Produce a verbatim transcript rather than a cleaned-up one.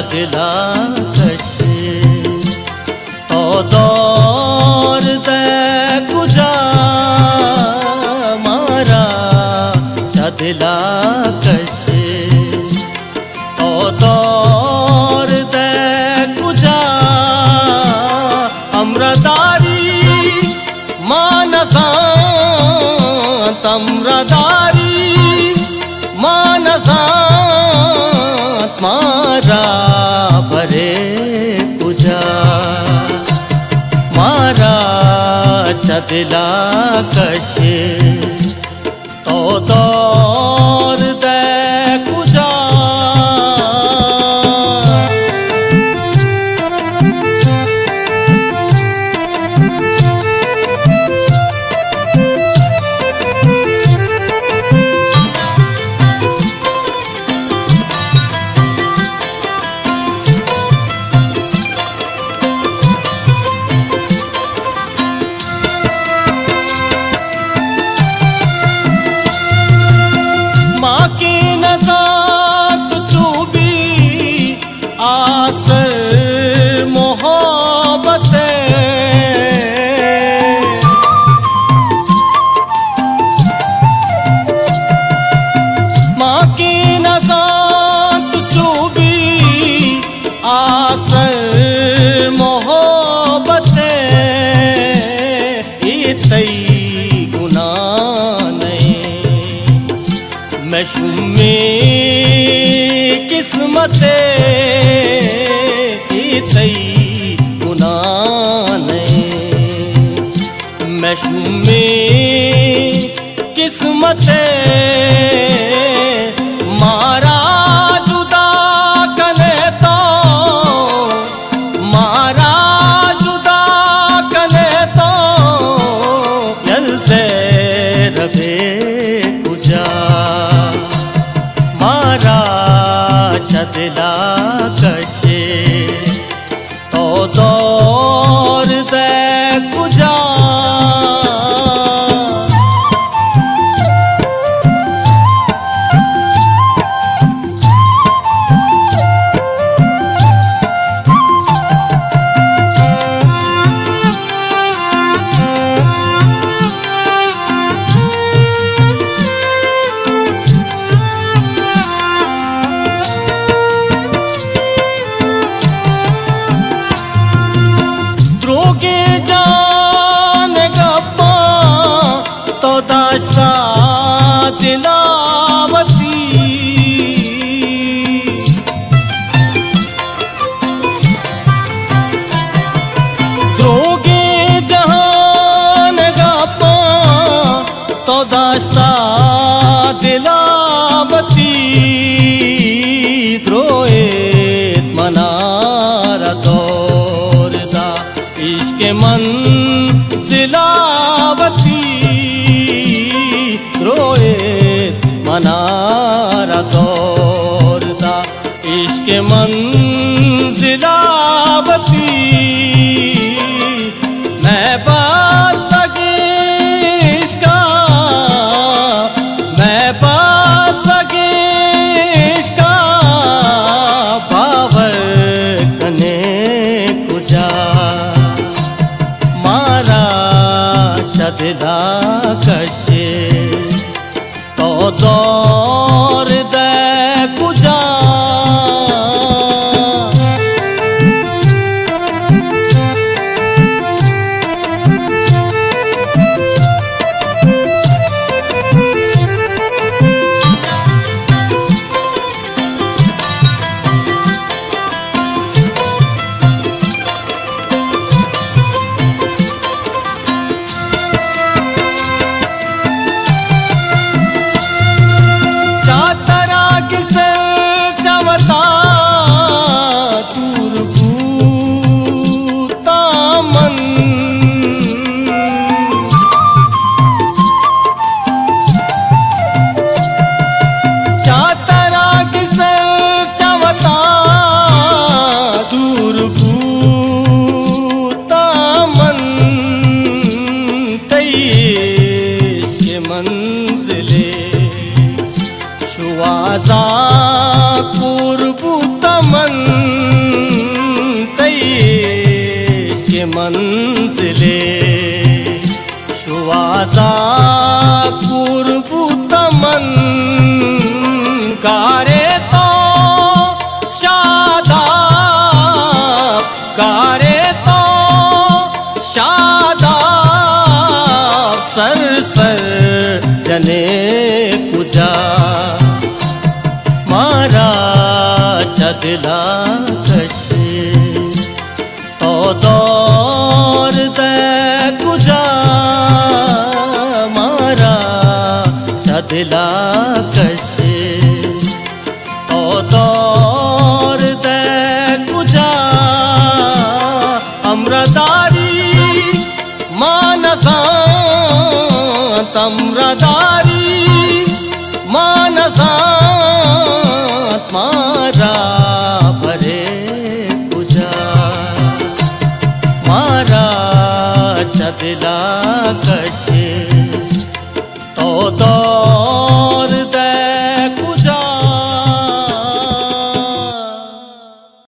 दिला कश तो दौर दे कुजा मारा चा दिला कश तो दौर दे कुजा अमृतारी मानसा तम्रदारी मानसा मारा भरे कुजा मारा चा दिला कश तो दौर दे कुजा माँ की नज़ात चूबी आसर मोहब्बत माँ की नज़ात चूबी आसर मोहब्बत ये तई गुनाह नहीं मैं शुम्मे किस्मत तई गुनाह नहीं मैं शुम्मे किस्मत मारा जुदा कने तो मारा जुदा कने तो जलते रहे कुजा मारा चा दिला कश तो दौर दे कुजा द्रोगे जान गप्पा तो दास्ता दिलावती द्रोगे जहान गप्पा तो दास्ता दिलावती द्रोए मनारा तो इश्क मंजिलावती रोए मनारा दौरदा इश्क मंजिलावती मैं बात सके इसका मैं बात सके इसका बावर कने कुजा मारा चा दिला कश तो दौर दे कुजा आजा कुर्बु तमन माझा कुर्बुतमन कारे तो शादाब कारे तो शादाब सर सर जने कुजा मारा चदला कशे तो दौर दे कुजा मारा चदला कशे तो दौर दे कुजा अमृतारी मानसा तम्रदारी मानसा मारा भरे कुजा मारा चदला कशे।